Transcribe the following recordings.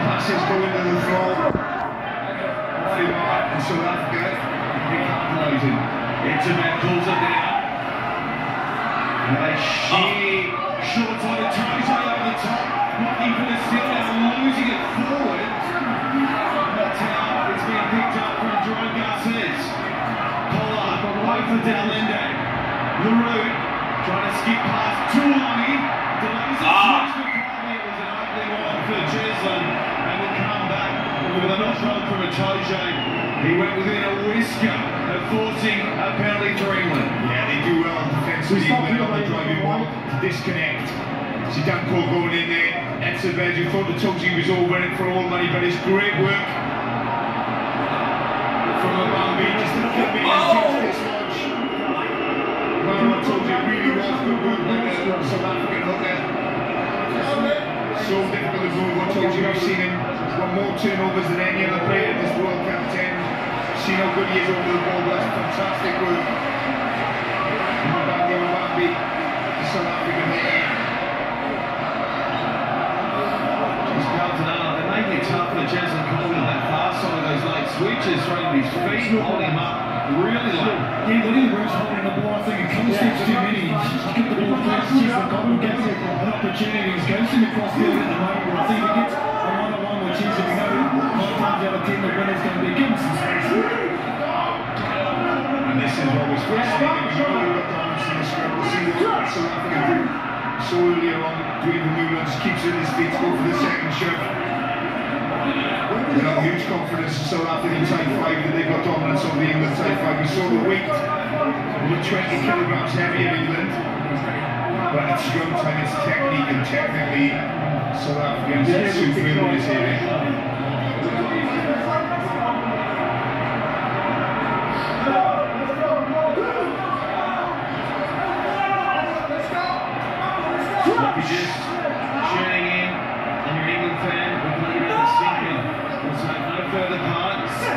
passes go into the floor. And South Africa, they capitalising. Internet pulls it down. Short-sighted Toze over the top. Looking for the steal now, losing it forward. But it's being picked up from Jerome Garces. Pollard, away for Dalende. LaRue trying to skip past Tuolungi. Delays the switch for Crowley. It was an opening one for Cheslin. And will come back with a knock-on from Itoje. He went within a whisker of forcing a penalty for England. Yeah, they do well defensively. England on the driving ball to disconnect. Zidanko going in there. Etzebeth, who thought the Toze was over it for all money, but it's great work from Mbambi just to come in and take this launch. Well, Toze really was good work with the South African hooker. So difficult to move. What Toze, we've seen him got more turnovers than any other player in this World Cup 10. Seen how good he is over the ball. That's fantastic work. Mbambi, the South African hooker. They're making it tough for Cheslin Cole on that far side of those late switches, throwing his feet, holding him up really low. Yeah, look at the Bruce holding the ball. I think a couple steps too many. Just get the ball first. Cheslin Cole gets an opportunity. He's ghosting across the field at the moment. But I think if he gets a one-on-one with Cheslin, we know 9 times out of 10 the winner's going to be given some space. And this is what was fascinating. We know we've got dominance in the scrum. We'll see what South Africa do. So earlier on, Dwayne Vermeulen just keeps it in his feet to go for the second shove. They have huge confidence in South African type 5 that they've got dominance over the England type 5. We saw the weight, over 20 kilograms heavier England. But it's scrum time, it's technique, and technically South Africans are superb in this area. If you're just tuning in and you're an England fan, we can let you know the sinking. We'll take no further part.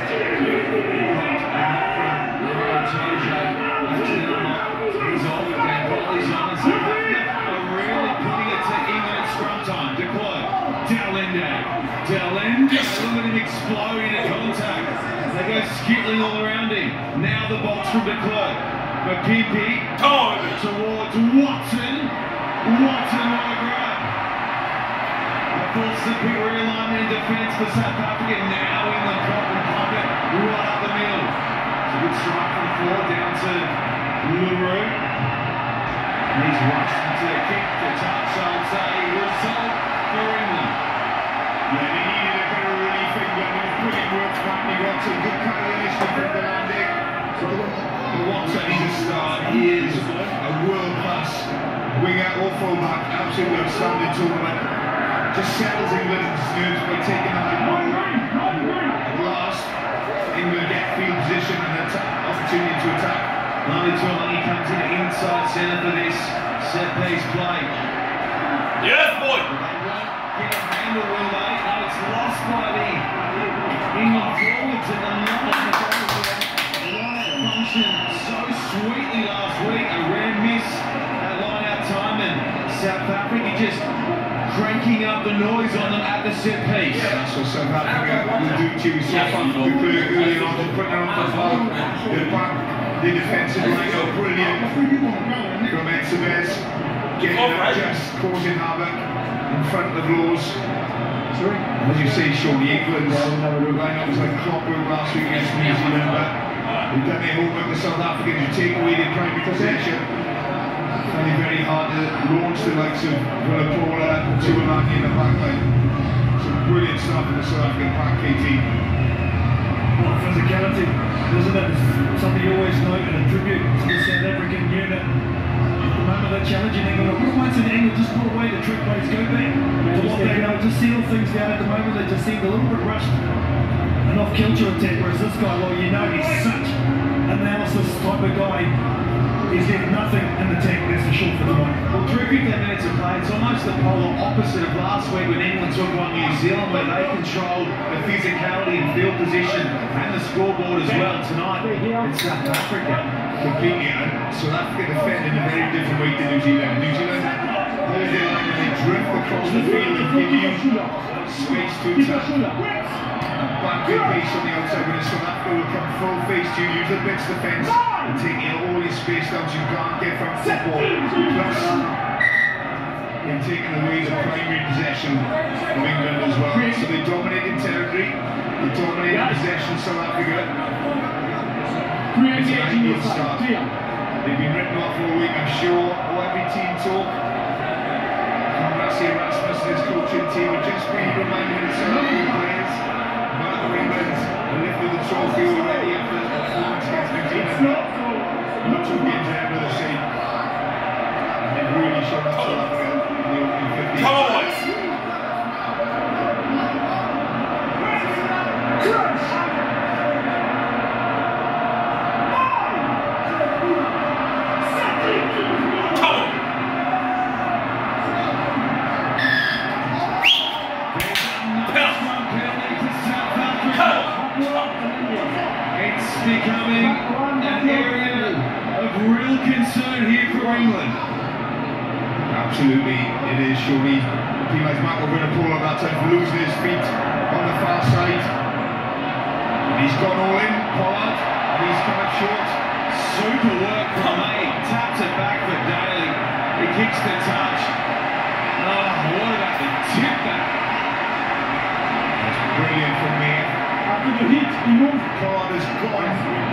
He's off, Dan Polly's on, and South Africa are really putting it to England at scrum time. De Klerk, Dalende, look at him exploding at contact. They go skittling all around him. Now the box from De Klerk. Mapimpi towards Watson. Watson on the grab. Forces a big realignment in defence for South Africa. Now in the pocket, right up the middle. It's a good strike from 4 down to LaRue. And he's rushed into the kick to touch. I'll say result for England. Yeah, they needed a bit of relief in England. It was brilliant work from Anthony Watson. Good coordination from Dalende. Watson is a star. He is a world-class winger or fullback, absolutely outstanding tournament. Just settles England's nerves by taking the high ball. At last, England get field position and opportunity to attack. Marty Tuolungi comes in inside centre for this set piece play. Yes, boy! They won't get a handle, will they? No, it's lost by the England forwards and the line functioned so sweetly last week. A rare miss. South Africa just cranking up the noise on them at the set piece. Yeah, that's what South Africa will do to you. So far, early on, just putting on the ball. They're back, the defensive line are brilliant. From Etzebeth, getting up, just causing havoc in front of Laws. As you say, Sean, England's line-up was like clockwork last week against New Zealand, but they've done their homework. The South Africans who take away their primary possession. Finding it very hard to launch the likes of Vunipola, Tuolungi in the back line. Some brilliant stuff in the South African pack, KT. Well, physicality, isn't it? It's something you always note and attribute to the South African unit. At the moment they're challenging England. Once in England, just pull away the trick plays, go back to what they know, just seal things down. At the moment they just seem a little bit rushed and off kilter attack, whereas this guy, well, you know he's such analysis type of guy. He's got nothing in the tank, that's for sure, for the moment. Well, Drew, 15 minutes of play, it's almost the polar opposite of last week when England took on New Zealand, where they controlled the physicality and field position and the scoreboard as well. Tonight, it's South Africa. Completely, and South Africa defend in a very different way to New Zealand. New Zealand, their line and they drift across the field and give you space to attack. Back good pace on the outside when South Africa will come full face to you, use the blitz defence and taking all your space down so you can't get from football. Plus, they've taken away the primary possession of England as well. So they dominated territory, they dominated possession South Africa. It's an ideal start. They've been written off all week, I'm sure. Every team talk. Rassie Erasmus and his coaching team have just been reminding South African players about England and lifted the trophy already after the performance against New Zealand. Not 2 games ahead of the same. And they've really shown up South Africa in the opening 50. Come on! Becoming an area of real concern here for England. Absolutely, it is. Surely, Pila's Michael going to pull up that time for losing his feet on the far side. And he's gone all in, Pollard, and he's come up short. Super work from May. Taps it back for Daly. He kicks the touch. Oh, what about the tip back? That's brilliant from me. After the hit, he moved. Pollard has gone.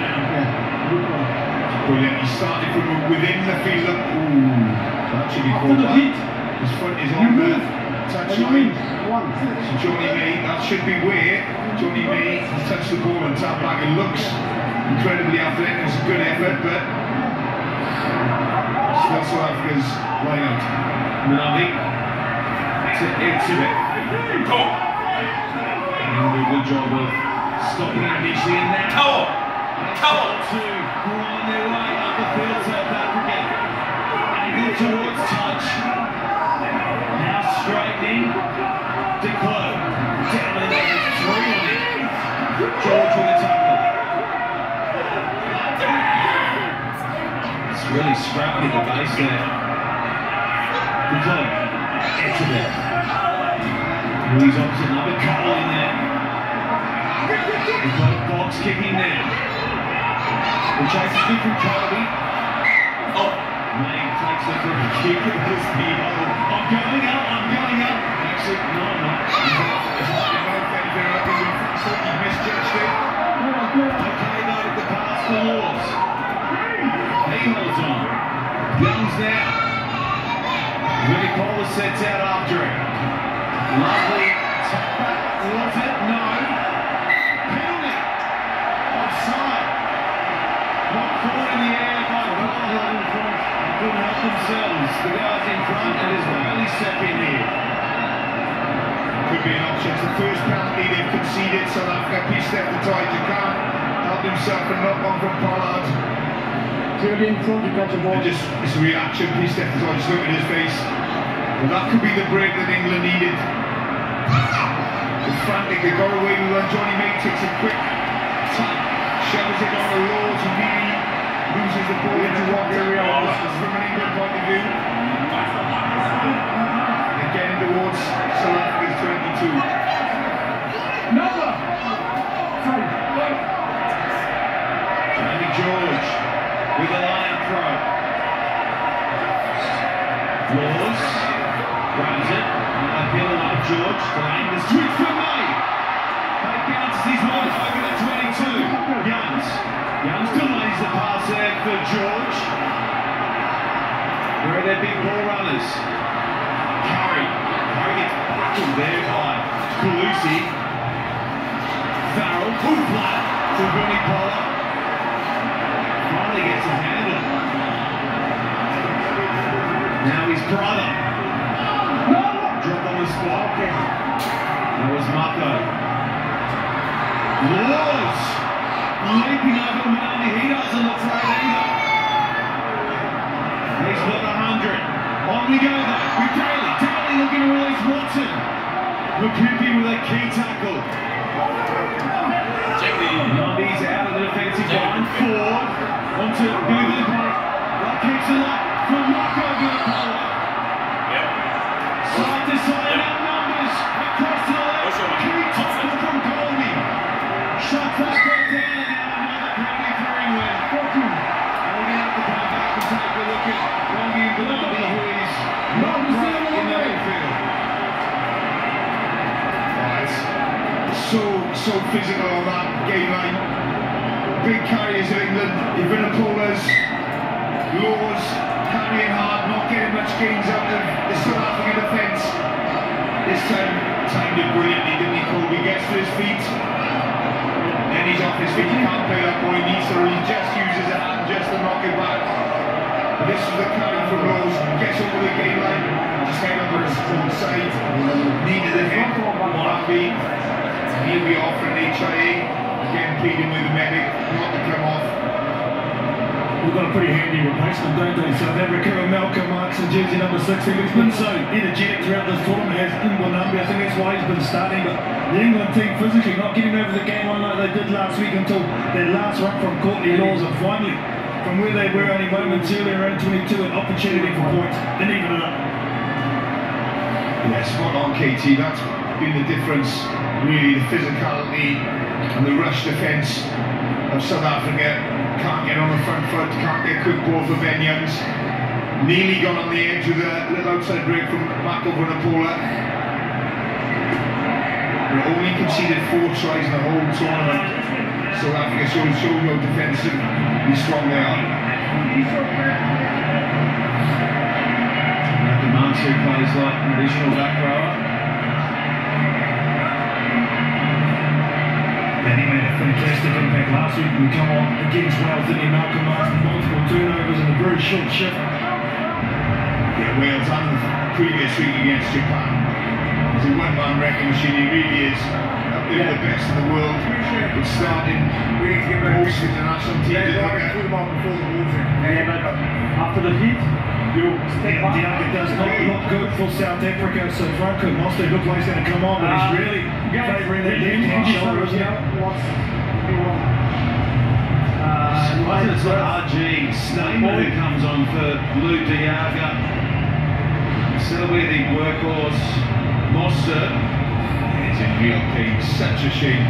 Yeah. Brilliant. He started from within the field. Ooh, that should be After called the back. hit, His foot is on the touchline. So Johnny May, that should be where Johnny May has touched the ball and tapped back. It looks incredibly athletic. It's a good effort, but still South Africa's line out. Navi. It's a bit. Come on! And a good job of stopping it initially, and now Come on! Come on! to grind their way up the field, South Africa. Angle towards touch. Now straightening. De Klerk. Down in there, there's 3 on it. George with a tackle. It's really scrappy at the base there. De Klerk. It's a bit. He's opposite another couple in there. We've got a box kicking now. The chase is good from Kobe. Oh, May takes it from the kick. It was the I'm going up, I'm going up. Actually, no, I'm not. He misjudged it. Okay, though, the pass for Laws. He holds on. Young's now. Willie Pollard sets out after it. Lovely tap back. Was it? No. Penalty. Offside. Not caught in the air by Pollard. Couldn't help themselves. The guys in front, and there's Bailey stepping here. Could be an option. It's the first penalty they've conceded. South Africa pieced left the tide. You can't help himself and knock on from Pollard. Clearly in front to catch a ball. It's a reaction. Pieced left the tide. Just look at his face. Well, that could be the break that England needed. It's frantic. They got away with one. Johnny May takes a quick tap, shoves it on the Lords, and really loses the ball into what area from an England point of view. They're getting towards South Africa's 22. Number! Andy George with a line throw. Laws grabs it. Appeal up George. Delaying the switch for May. May bounces his way over the 22. Youngs delays the pass there for George. Where are their big ball runners? Curry gets buckled there by Kalusi. Farrell, pull flat for Willie Pollard. Finally gets a handle. Now his brother. Drop on the spot. That was Mako. Laws leaping over Manani. He doesn't look right either. He's got 100. On we go though with Daly. Daly looking to release Watson. Makupi with a key tackle. Nundy's out of the defensive line. Forward onto Guggenheim. That keeps it up from Mako Guggenheim. So so physical on that game line. Big carriers of England, your Vunipolas, Laws, carrying hard, not getting much gains out of the South African defence. This time, timed it brilliantly, didn't he? Colby gets to his feet, then he's off his feet, he can't play that ball, he needs to, he just uses a hand just to knock it back. This is the carry from Rose, gets over the game line, just head over his strong side, needed the head, Marby, he'll be off for an HIA, again pleading with the medic, not to come off. We've got a pretty handy replacement, don't they? South Africa and Malcolm Marx and jersey number 16. He's been so energetic throughout this tournament, has Mbonambi. I think that's why he's been starting, but the England team physically not getting over the game line like they did last week until their last run from Courtney Laws, and finally, from where they were only moments earlier, around 22, an opportunity for points, and even it up. Yeah, spot on, KT. That's been the difference, really, the physicality and the rush defence of South Africa. Can't get on the front foot, can't get quick ball for Ben Youngs. Nearly got on the edge with a little outside break from Mako Vunipola. But only conceded 4 tries in the whole tournament. South Africa shows how defensively strong they are. Malcolm Marx, who plays like an additional back rower. And he made a fantastic impact last week when we come on against Wales, didn't he? Malcolm Marx, multiple turnovers in a very short shift. Yeah, Wales and the previous week against Japan. He's a one-man wrecking machine, he really is. Up there the best in the world. But starting most international teams. After the heat, Diaga does not look good for South Africa, so Franco Moster looks like he's going to come on, but he's really favouring that left-hand shoulder, isn't it? It's RG Statement who comes on for Lou Diaga. Instead of the workhorse Moster. He's in real pain, such a shame.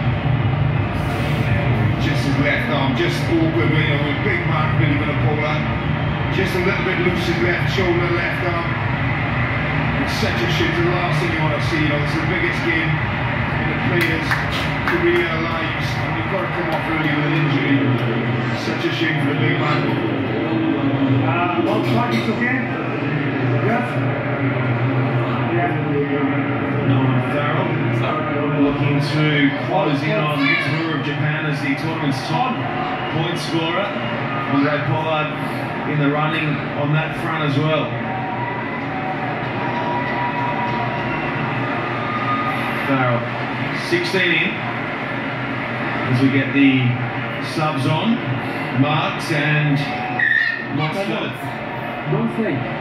Just his left arm, just awkward, you know, with big man Billy Vunipola. Just a little bit loose his left shoulder, left arm. It's such a shit, the last thing you want to see. You know, it's the biggest game in the players' career lives, and you've got to come off early with an injury. Such a shame for the big man. Well, it's okay. Yes. Noah Farrell looking to close in on Tour of Japan as the tournament's top point scorer. Andre Pollard in the running on that front as well. Farrell 16 in as we get the subs on. Marks and Moster. Don't say.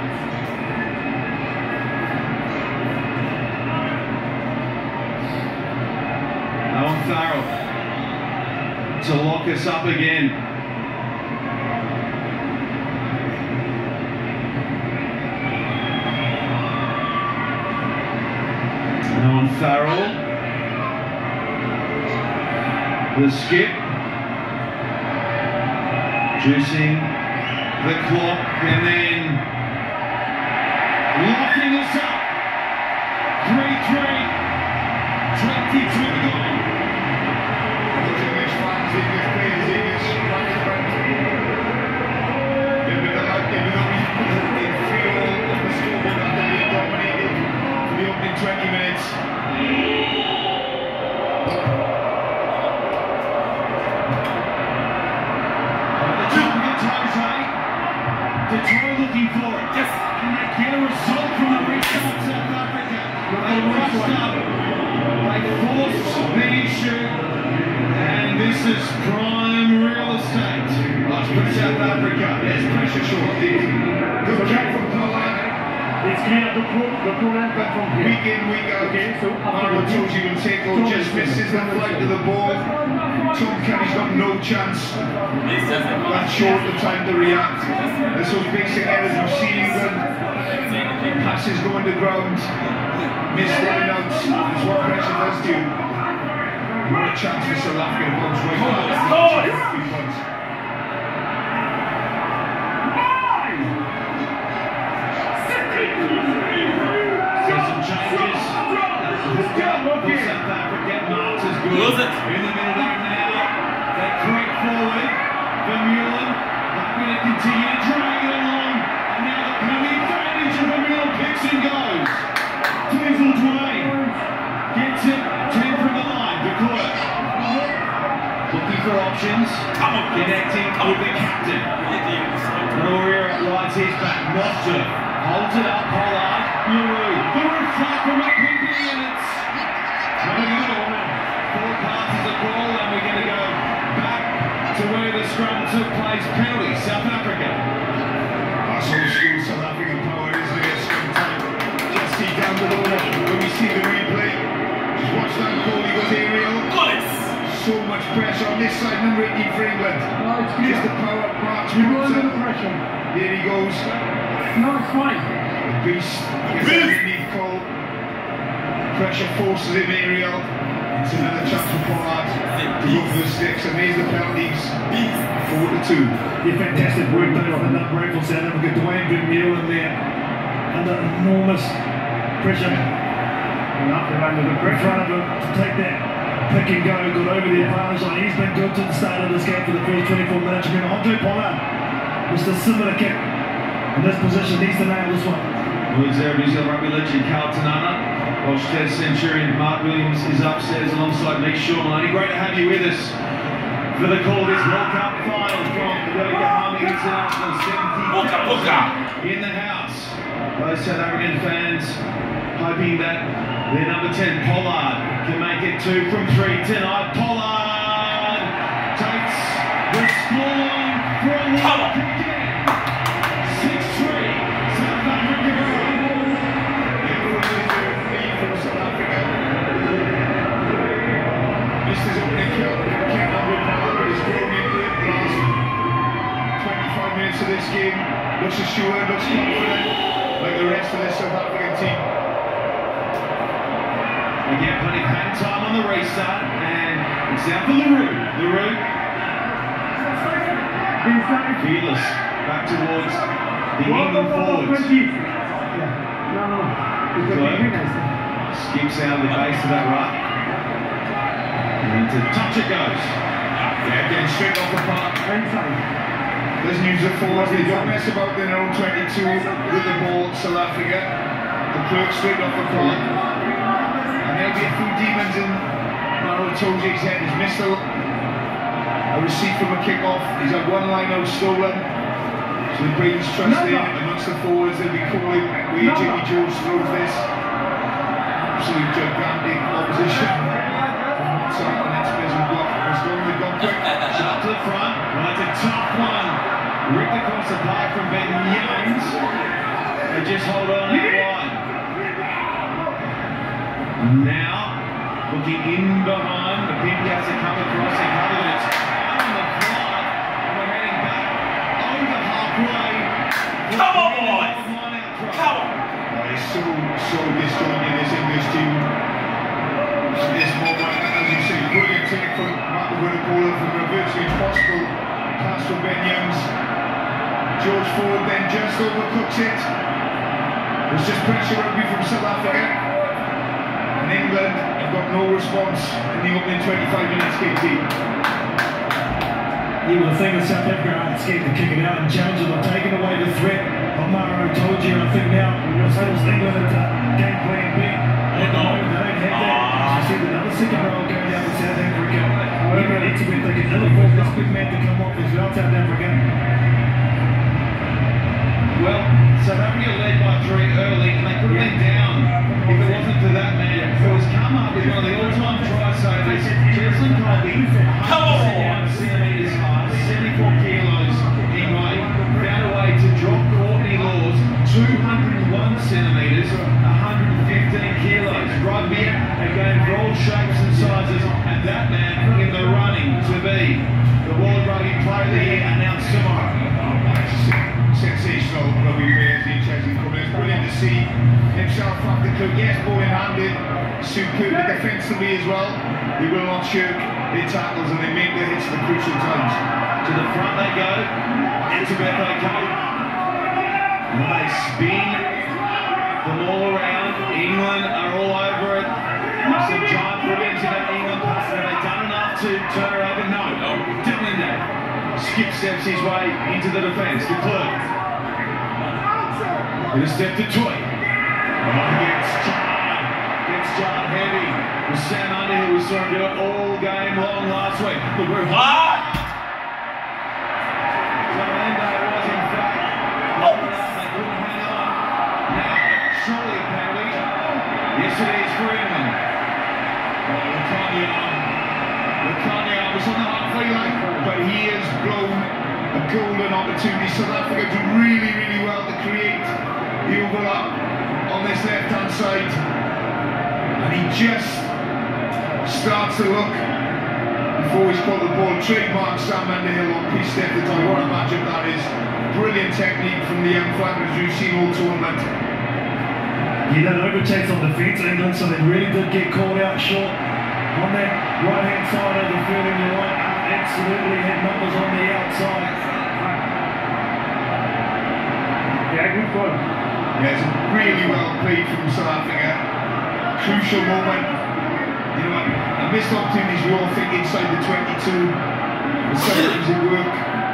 Owen Farrell to lock us up again. Owen Farrell, the skip, juicing the clock and then locking us up. 3-3. 22 to go. English fans, English players, English fans, maybe they feel on the scoreboard that they're being dominated for the opening 20 minutes. Detroit looking for it. Yes. And they get a result from the restart of South Africa. They rushed up. They forced the issue. And this is prime real estate. That's for South Africa. There's pressure shortly. Good kick from Pollard. It's clear the program comes from here. Week in, week out. Okay, so Arnold Toji will take or just misses the flight to the ball. Tom Kenny's got no chance. That's short the time to react. There's those basic errors we've seen England. Passes going to ground. Missed lineouts. That's what pressure does to you. What a chance for South Africa to bounce right back. So some changes. South Africa, Mark good. Lose it. In the middle there now. They creep forward. Vermeulen happy to continue to drag it along. And now the penalty advantage of Vermeulen picks and goes. Diesel Dwayne gets it. 10 from the line. Victoria looking for options. Come on, connecting with the captain. Noria rides his back. Nostra holds it up. Pollard. LaRue flat from a quickly, and it's not a good one. 4 passes a ball, and we're going to go back to where the scrum took place. Penalty, South Africa. That's old school South African power, isn't it? Scrum time. Just see down the low. When we see the replay, just watch that goal. He goes aerial. So much pressure on this side, number 18 for England. Just the power of March. Here he goes. No, it's fine. The beast gets underneath Cole. Pressure forces him aerial. It's another chance for Pollard to go for the sticks, and there's the penalties. 4-2. Yeah, fantastic work though from that break for South Africa. Dwayne Vermeulen there under enormous pressure. They're under the pressure in front of him to take that pick and go. Got over the advantage line. He's been good to the start of this game for the first 24 minutes. Remember, Andre Pollard was the similar kick in this position. Needs to nail this one. Words there of New Zealand rugby legend Carlton Anna. Welsh Test Centurion Mark Williams is upstairs alongside me, Sean Maloney. Great to have you with us for the call of this World Cup final from the Yokohama International 70 in the house. Those South African fans hoping that their number 10 Pollard can make it 2 from 3 tonight. Pollard takes the scoreline for a World Cup again. 6-3 South Africa. This is opening kick number 1, but he's grown into it the last 25 minutes of this game. Looks assured, looks confident, like the rest of the South African team. We get plenty of hang time on the restart, and it's down for LaRue. Fearless back towards the England forwards. Skips out the base of that run. And to touch it goes. Yeah, again, straight off the park. Doesn't use the forwards, they don't mess about their own 22 with the ball, South Africa. The clerk straight off the park. And there'll be a few demons in Maro Itoje's head. He's missed a receipt from a kick-off. He's had one line out stolen. So he brings trust in amongst the forwards. They'll be calling where Jimmy Jones throws this. Absolute gigantic opposition. So the next person block was going with Gonquick. Shot to the front. Well, that's a tough one. Ripped across the park from Ben Youngs. They just hold on that line. Now, looking in behind. The pin has to come across and cover it. It's out on the fly. And we're heading back over halfway. Come on, boys! Come on! It's so disjointed, this English team. This moment, as you say, brilliant take from Martin Whittacola from a virtually impossible pass from Ben Youngs. George Ford then just overcooks it. There's just pressure rugby from South Africa. And England have got no response in the opening 25 minutes, KT. You would think that South Africa aren't scared to kick it out and challenge it or taking away the threat of Maro Itoje. I think now it's England into game plan B. At the moment they don't have that. As you see another second row going down to South Africa. Even Etienne, they can ill-afford this big man to come off as well, South Africa. Well, South Africa led by 3 early, and they could have been down if it wasn't for that man who has come up with one of the all-time try savers, Cheslin Colby, 101 centimetres high, 74 kilos in weight, found a way to drop Courtney Laws 201 centimetres, 115 kilos. Rugby again for all shapes and sizes, and that man in the running to be the World Rugby Player of the Year announced tomorrow. Sensational rugby players in Cheslin Colby. It's brilliant to see himself off the club. Yes, ball in handed, superb defensively as well. He will not shirk their tackles and they make their hits at the crucial times. To the front they go. Etzebeth okay. And they spin them all around. England are all over it. Some giant brilliance in that England pass. to turn her over. No. Delander skip steps his way into the defence. De Klerk. Going to step to Toy. Gets John heavy. With Sam Underhill, we saw him do it all game long last week. Look, we're hard. Delander was in fact holding up. They couldn't hang on. Now, surely a penalty. Yes, it is for England. Lukhanyo was on the halfway line, but he has blown a golden opportunity. South Africa do really, really well to create the overlap on this left-hand side. And he just starts to look before he's caught the ball. Trademark Sam Underhill on piece step the time. What a matchup that is. Brilliant technique from the young flankers we've seen all tournament. Yeah, that overtakes on defence, England, so they really did get caught out short on that right-hand side of the field, and you're right, absolutely had numbers on the outside. Yeah, good goal. Yeah, it's really well played from South Africa. Crucial moment. You know, a missed opportunities we all think inside the 22. The sometimes it work.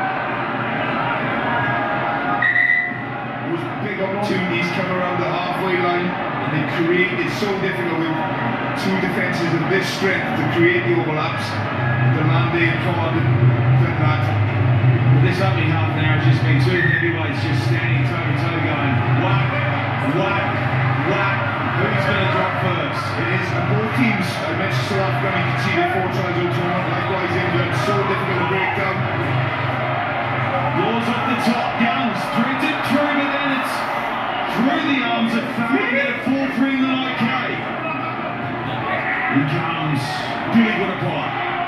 Those big opportunities come around the halfway line, and they create, it's so difficult with two defences of this strength to create the overlaps. Delande and Codd done that. Well, this opening half an hour has just been two heavyweights just standing toe to toe going whack, whack, whack. Who's going to drop first? It is, and both teams, I mentioned South Africa, you can see the 4 tries all tournament, likewise England, so difficult to break down. Laws off the top, Youngs through it through, but then it's through the arms of Farrell to get a 4-3 in the OK. Here comes Billy Woodapalai.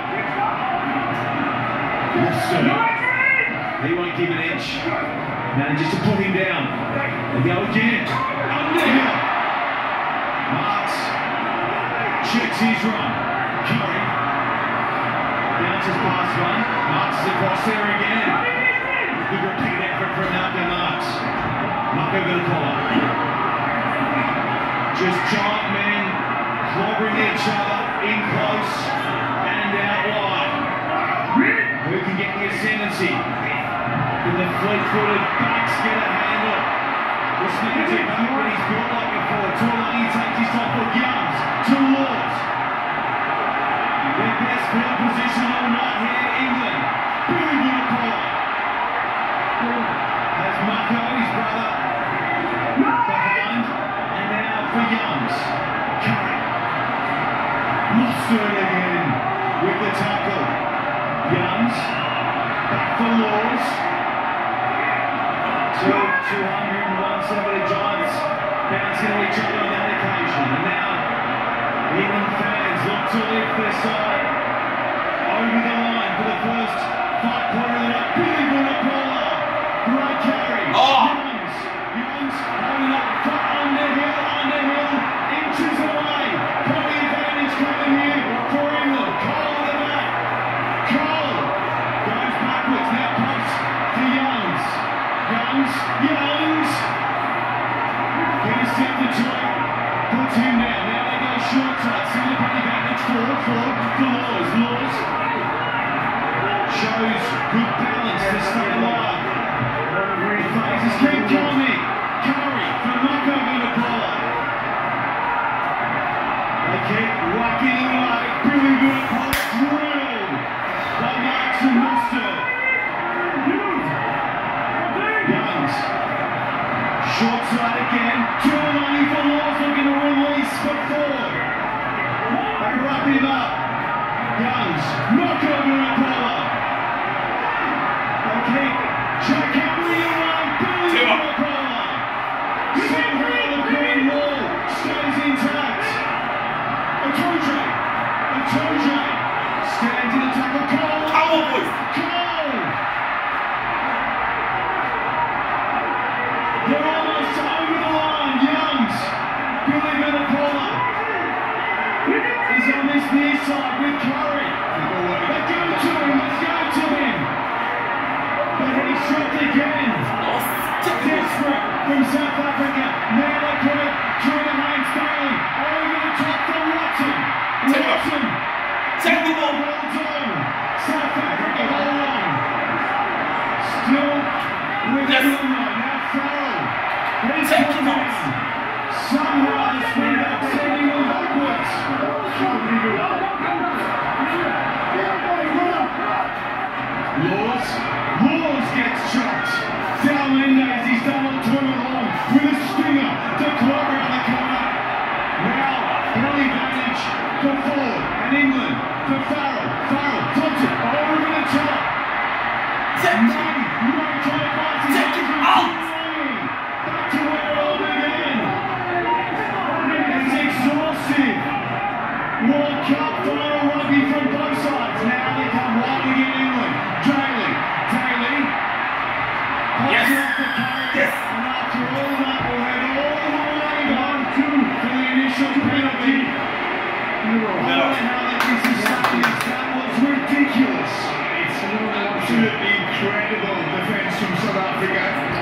He won't give an inch. Manages to put him down. They go again. Underhill. Marks checks his run. Curry bounces past one. Marks is across there again. Good repeat effort from Malcolm Marks. Mako Woodapalai. Just giant men clobbering each other in close and out wide. Who can get the ascendancy? Can the fleet-footed backs get a handle? The Snickerty back when he's built like before. Tuolungi takes his top for Youngs to Laws. Their best field position all night here in England. Billy Woodapalai has Mako, his brother, behind. And now for Youngs. Curry. Mustard again with the tackle. Youngs, back for Laws. 201 Giants bouncing to each other on that occasion. And now, England fans look to lift their side over the line for the first 5-pointer of the night. Billy Woodapalai, great carry. Youngs holding up for Underhill, inches away. Probably advantage coming here for England. Cole at the back. Cole goes backwards, now post to Youngs. Youngs. Here's step to Joy. Puts him down. Now they go short side. Single penny advantage forward for Laws. Shows good balance to stay alive. The phases keep coming. Curry for Mako Woodapalai. They keep whacking away. Billy Woodapalai drilled by Marks and Mustard. Youngs. Short side again. Tuolungi for Laws looking to release for Ford. They wrap him up. Youngs. Mako Woodapalai. They keep Jack Henry away. Billy Woodapalai. Somehow the green wall stays intact. Atoje stands in the tackle. Cole. Cole. They're almost over the line. Youngs. Billy Woodapalai is on this near side with Curry. They go to him. Let's go to him. But he's shot again. Laws gets chopped. Down Mendes, he's done what tournament long with a stinger. De Klerk around the corner. Now, early advantage for Ford and England for Farrell. Farrell puts it over the top. Murray trying to pass his out. Back to where it all began. It's exhaustive. World Cup final rugby from both sides. Now they come wide again, England. Daly. Yes. Yes. And after all that, we'll head all the way on to the initial penalty. How this is Saturdays, that was ridiculous. It's absolutely incredible defence from South Africa.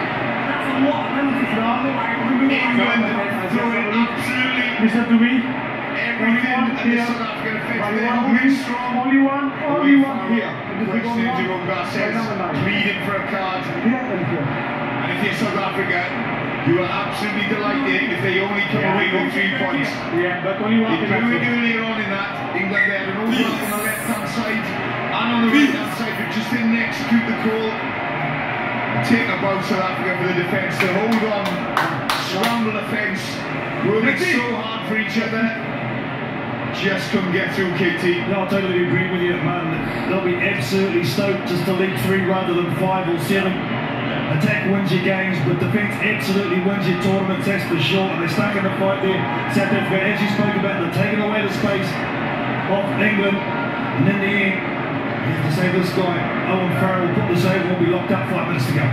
England throwing absolutely everything at the South African defence. They're only strong. Only one here. President Jerome Garces pleading for a card. And if you're South Africa, you are absolutely delighted if they only come away with 3 points. Yeah, but only one. They blew it earlier on in that. England there, an overlap on the left-hand side and on the right-hand side, but just didn't execute the call. Take about South Africa for the defence. To hold on, scramble the fence, working so hard for each other. Just couldn't get through, KT. No, I totally agree with you, man. They'll be absolutely stoked just to lead 3 rather than 5 or 7. Attack wins your games, but defence absolutely wins your tournaments, that's for sure. And they're stuck in the fight there. South Africa, as you spoke about, they're taking away the space off England. And in the end, you have to say this guy, Owen Farrell, will put the save, will be locked up 5 minutes to go.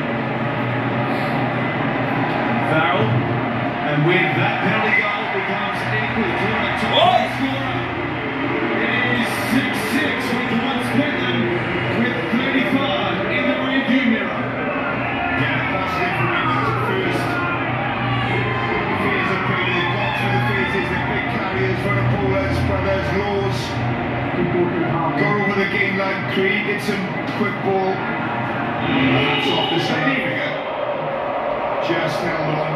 Farrell, and with that penalty goal becomes equal to the top scorer. It is 6-6 with one Scotland with 35 in the review mirror. Yeah, positive for England's first phase of play. They've gone through the phases, the big carriers, Vunipolas, brothers, Laws. Got over the game line, created some quick ball. That's off the South Africa. Just held on.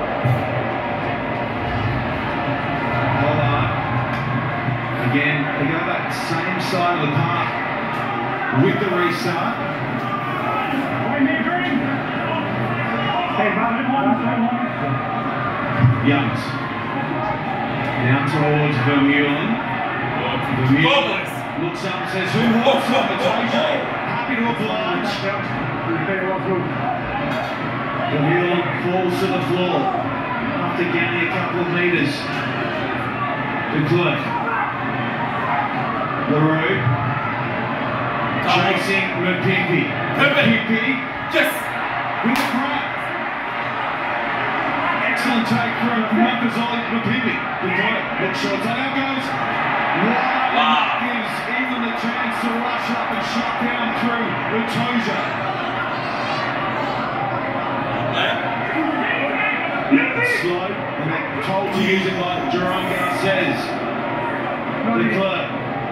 Again, they go that same side of the park with the restart. Youngs. Down towards Vermeulen. Vermeulen looks up and says, who walks up? It's AJ. Happy to oblige. Vermeulen falls to the floor after gaining a couple of metres. De Klerk. LaRue chasing Mapimpi. Yes. With the grab. Excellent take from Makazole Mapimpi. Look short. Now goes. Wow. Gives England a chance to rush up and shut down through Utoja. Slow. And they're told to use it like Jerome Garces. De Klerk.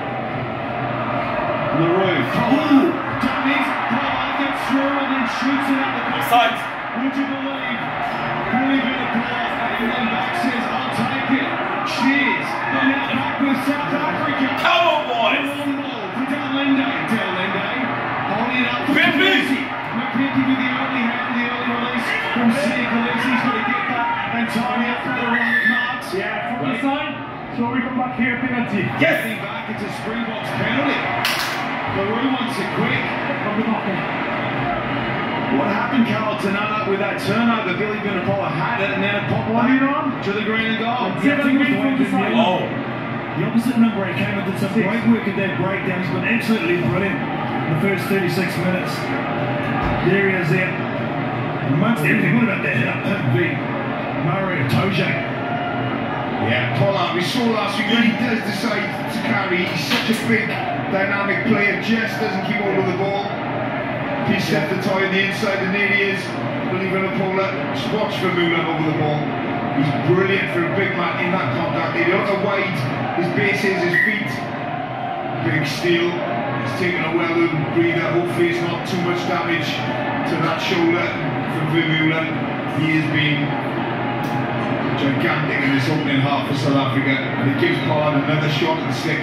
LaRue. Dummies. Pollard gets through and then shoots it out the back. Would you believe? Believe in the Pollard. England back says, I'll take it. Cheers. And now back with South Africa. Come on, boys. Long ball for Delende. Holding it up for Mapimpi. Mapimpi with the early release from Sia Khaleesi. He's going to get that and tie up for the run at Marks. Yeah, from the side. So we come back here, penalty. Getting back into Springboks penalty. LaRue wants it quick. What happened, Carl, to nut up with that turnover? Billy Vunipola had it and then it popped back to the green and gold. Yeah, I think it was Dwayne Vermeulen. The opposite number, he came and did some great work at that breakdown. He's been absolutely brilliant in the first 36 minutes. There he is there. Amongst everything, what about that hit up? Murray Utoja. Yeah, Pollard, we saw last week when he does decide to carry, he's such a big, dynamic player, just doesn't keep hold of the ball. He set the tie on the inside, and there he is. Billy Vunipola, just watch Vermeulen over the ball. He's brilliant for a big man in that contact. He don't know wide, his base is his feet. Big steal, he's taken a well-earned breather. Hopefully it's not too much damage to that shoulder from Vermeulen. He has been gigantic in this opening half for South Africa, and it gives Pollard another shot at the six.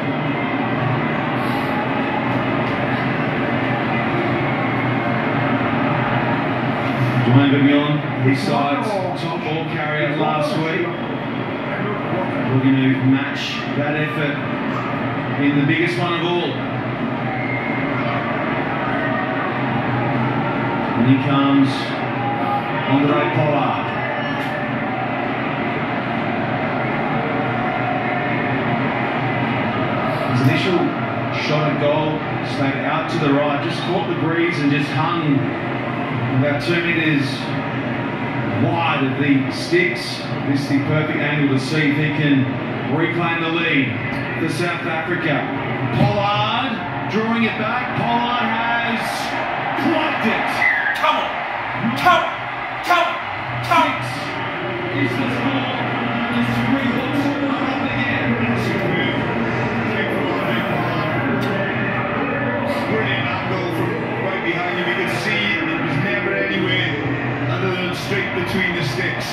Dwayne Bignon, his side's top ball carrier last week. Looking to match that effort in the biggest one of all. And here comes Andre Pollard. His initial shot at goal stayed out to the right, just caught the breeze and just hung about 2 meters wide of the sticks. This is the perfect angle to see if he can reclaim the lead for South Africa. Pollard drawing it back. Pollard has plucked it. Come on. Come on. Come on. Come on. Is the score. The Springboks are up again. Brilliant angle from right behind him. You could see it was never anywhere other than straight between the sticks.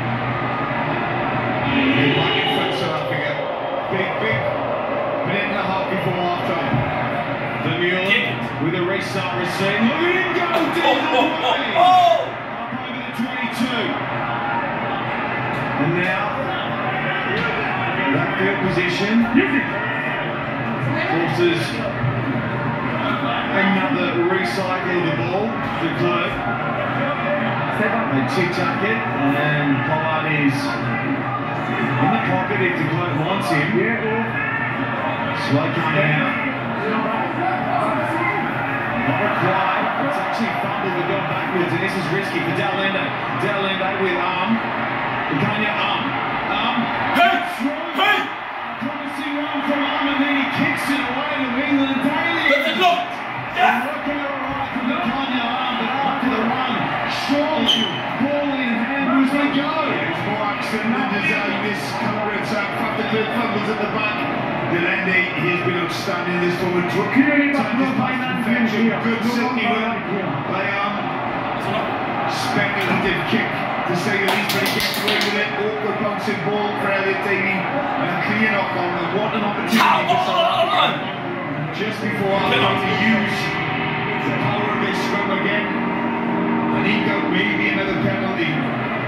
Back in front, South Africa. Big minute and a half before half time. Vermeulen with a restart receive. Look at him go! Deep away! Oh! Up over the 22. And now, that field position forces another recycle of the ball to Clerk. They tic-tac it, and Pollard is in the pocket if de Klerk wants him. Slow coming out. Not required. It's actually fumbled but gone backwards, and this is risky for Dal Lende. Dal Lende with Kanye Hey! Hey! Promising run from and then he kicks it away to England Daly. That's it, look! Yes! Working it right from the Kanye but after the run, surely ball in hand as they go. It's more accident than design. This counter-attack. Factor Clerk fumbles at the back. Delende, he's been outstanding this tournament. Touches past perfection. Good silky work by speculative kick to say the least, but he gets away with it. Awkward bouncing ball for Elliot Daly and a clear knock on. And what an opportunity for South Africa just before half-time to use the power of this scrum again. And he got maybe another penalty.